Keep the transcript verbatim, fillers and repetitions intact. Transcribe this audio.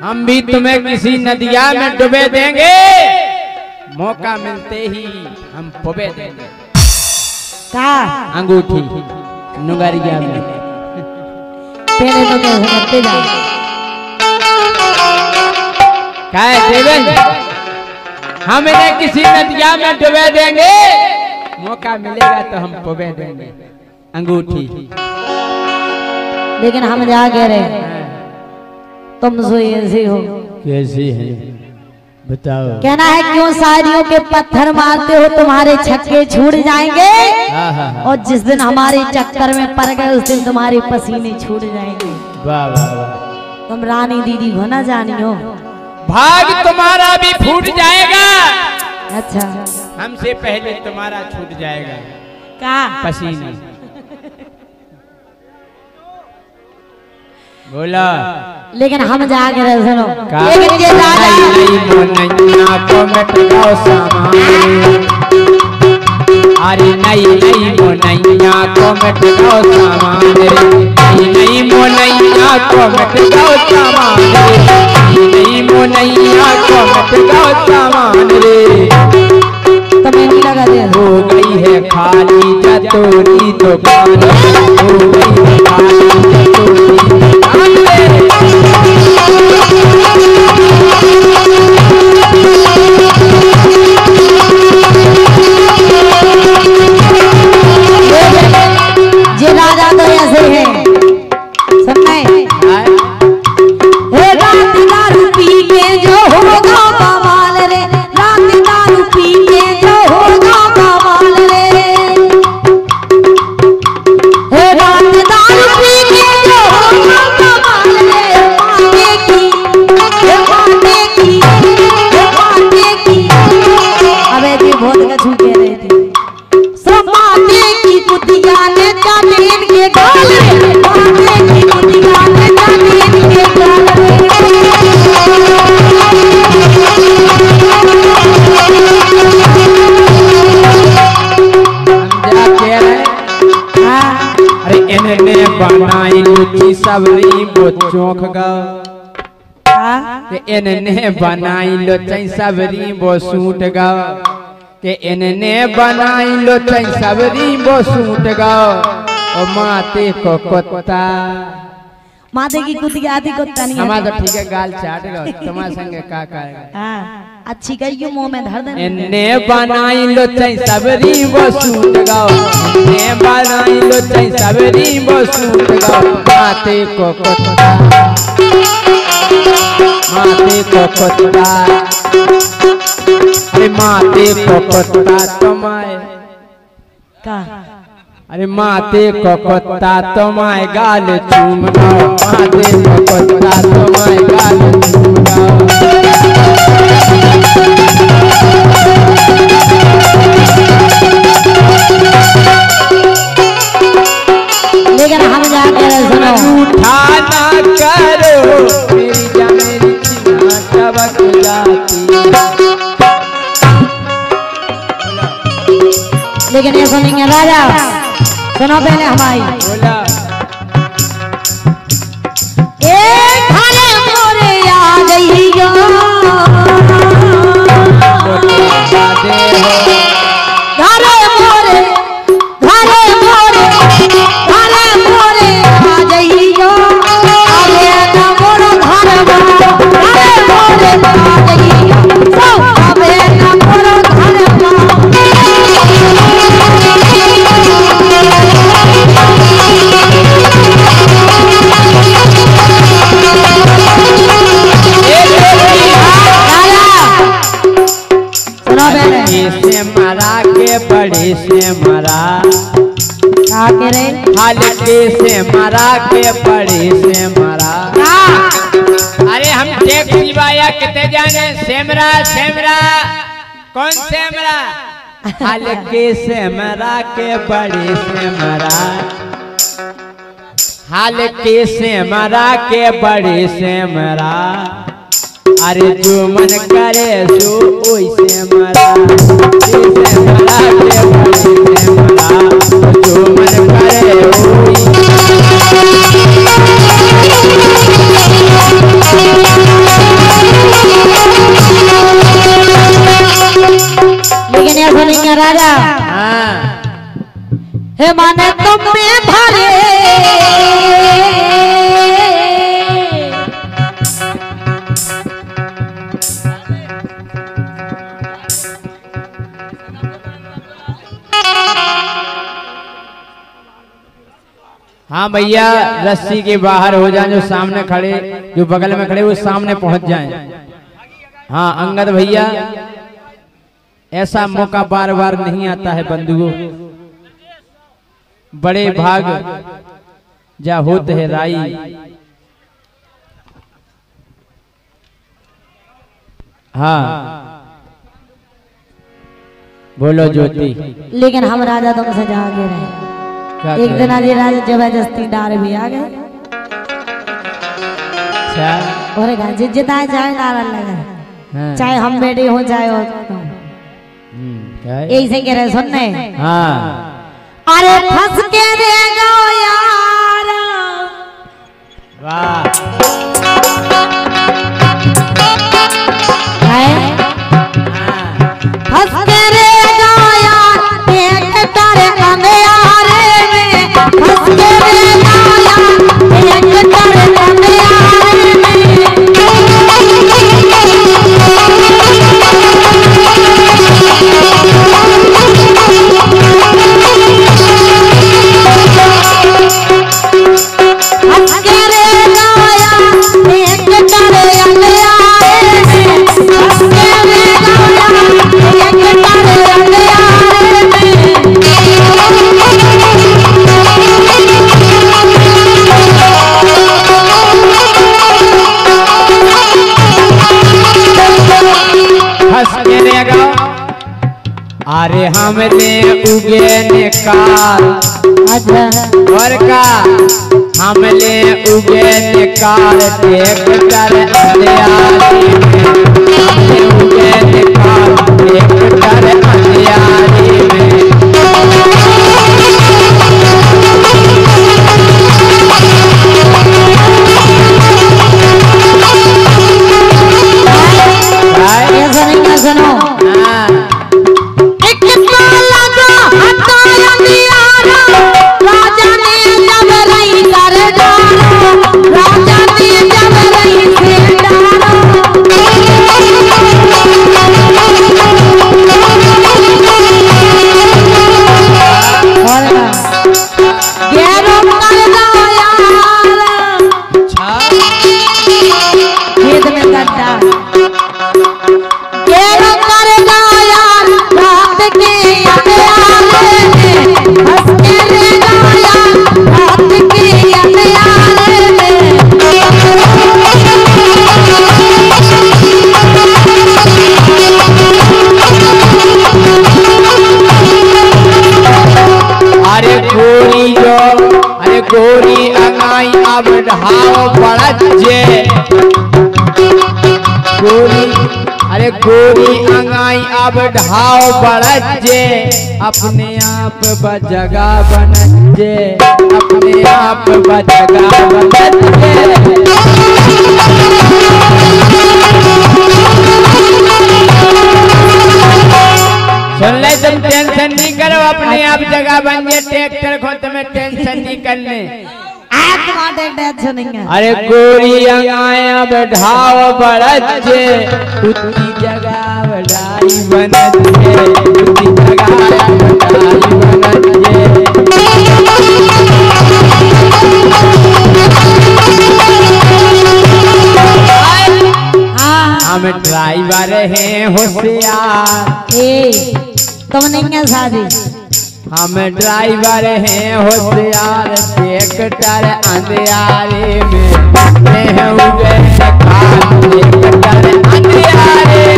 हम भी तुम्हें किसी नदिया में डुबे देंगे, मौका मिलते ही हम पुबे देंगे। का अंगूठी नुगरिया में पहले तो कैसे करते जा काय देवेंद्र, हम इन्हें किसी नदिया में डुबे देंगे, मौका मिलेगा तो हम पुबे देंगे अंगूठी। लेकिन हम जा कह रहे तुम सो ऐसे हो कैसी है बताओ। कहना है क्यों शायरियों के पत्थर मारते हो, तुम्हारे छक्के छूट जाएंगे। हाँ हाँ हाँ। और जिस दिन हमारे चक्कर में पड़ गए उस दिन तुम्हारे पसीने छूट जाएंगे। वाह वाह वाह। तुम रानी दीदी हो ना जानियो, भाग तुम्हारा भी फूट जाएगा। अच्छा हमसे पहले तुम्हारा छूट जाएगा का पसीना। बोला लेकिन हम जाके रहे सुनो। लेकिन ये राजा नहीं मोनैया को मत गाओ सामान, अरे नहीं नहीं मोनैया को मत गाओ सामान रे, नहीं नहीं मोनैया को मत गाओ सामान रे, नहीं नहीं मोनैया को मत गाओ सामान रे। तुम्हें नहीं लगा दे हो गई है खाली चतुरी दुकान, हो गई है खाली चतुरी दुकान रे। ये राजा तो ऐसे है सुनने हे रात दारू पी के जो होगा बवाल रे, रात दारू पी के जो होगा बवाल रे, हे रात दारू पी के जो होगा बवाल रे। माने की हे माने की हे माने की अबे जी बहुत का छू के रहे थे समाते की कुतिया ने जाने के गाल रे, माने की कुतिया ने जाने के गाल रे। हम जा कह रहे हाँ अरे इन्हें बनाई लुची सबरी वो चौंक गो, हाँ के इन्हें बनाई लुची सबरी वो सूट गो, के इन्हें बनाई लुची सबरी वो सूट गो। और माते को कुत्ता माते की कुतिया आती कुत्ता नहीं हमारा आती। तो ठीक है गाल चाट गो, तुम्हारे संगे का करेगा। हाँ अच्छी कही क्यों मुंह में धर देना। इन्हें बनाई लुची सबरी वो सूट गो, इन्हें बनाई लुची सबरी वो सूट गो। माते को कुत्ता माते को कुत्ता, अरे माते को कुत्ता तुम्हारे, का अरे माते को कुत्ता तुम्हारे गाल चूम गाओ, माते को कुत्ता तुम्हारे गाल चूम गाओ। लेकिन हम जाके सुनो उठा ना करो मेरी जा मेरी चिन्हा चबक जाती। लेकिन ये सुनेंगे राजा सुनो पहले हमारी बोला एक खाले मोरे आ गई गो दे हो घरे मोरे घरे मोरे घरे मोरे आ गई गो अबे ना मोरो घर बा घरे मोरे आ गई गो सब अबे ना मोरो घर बा। से मरा के बड़े से मरा का के रे हल्के से मरा के बड़े से मरा। अरे हम देख सिवाया कितने जाने सेमरा सेमरा कौन सेमरा, हल्के से मरा के बड़े से मरा, हल्के से मरा के बड़े से मरा। अरे जो मन करे सो ओइसे मरा, जैसे मरा के बड़े से मरा, जो मन करे ओइसे। हे माने तुम में भरे हाँ भैया, रस्सी के बाहर हो जाए, जो सामने खड़े, जो बगल में खड़े वो सामने पहुंच जाएं। हाँ अंगद भैया, ऐसा मौका बार बार नहीं आता है बंधुओं, बड़े भाग जा होते है राई। हाँ बोलो ज्योति। लेकिन हम राजा तुमसे जागे रहे। एक दिन आज राजा जबरदस्ती डार भी आ गए। अच्छा और जिताए जाए नारा लगा। हाँ। चाहे हम बेटे हो चाहे हो यही से कह रहे सुनने। हाँ अरे फंस के रे गो यार, वाह फंस के रे गो यार एक तारे अंधेरे में, फंस के रे गो यार एक तारे अंधेरे में। अरे हमने उगे निकाल और का हमने उगे निकाल देख कर अंधियारी में, हमने उगे निकाल देख कर अंधियारी में। सुनो गोरी अंगाई अब ढाओ पड़त जे, गोरी अरे गोरी अंगाई अब ढाओ पड़त जे, अपने आप बजगा बनत जे, अपने आप बजगा बनत जे। सुन ले, तुम टेंशन नहीं करो, अपने आप जगह बन गए। ट्रैक्टर खो तुम्हें टेंशन नहीं करने, टेंशन नहीं है। अरे गोरी अंगाया बढ़ाओ बढ़त जे, उतनी जगह बढ़ाई बनत जे, उतनी जगह बढ़ाई बनत जे। हम ड्राइवर हैं होशियार, ए तुम नहीं है शादी। हम ड्राइवर हैं होशियार, ट्रैक्टर अंधियारे में, मैं हूँ ट्रैक्टर अंधियारे